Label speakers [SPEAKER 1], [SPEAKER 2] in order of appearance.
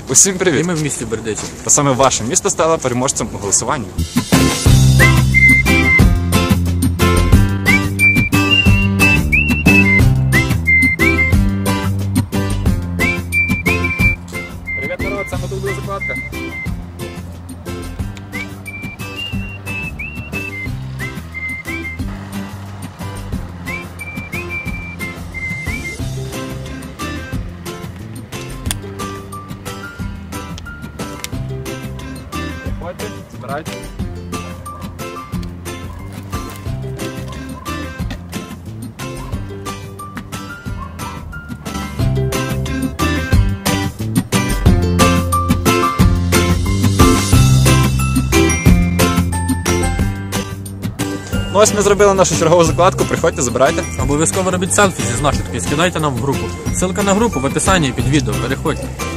[SPEAKER 1] Усім
[SPEAKER 2] І
[SPEAKER 1] привіт!
[SPEAKER 2] ми в місті Бердичів.
[SPEAKER 1] Та саме ваше місто стало переможцем у голосуванні. Привіт, народ! Саме тут буде закладка. Приходьте, збирайте. Ну ось ми зробили нашу чергову закладку, приходьте, забирайте.
[SPEAKER 2] Обов'язково робіть селфі зі знахідки, скидайте нам в групу. Ссылка на групу в описанні під відео, переходьте.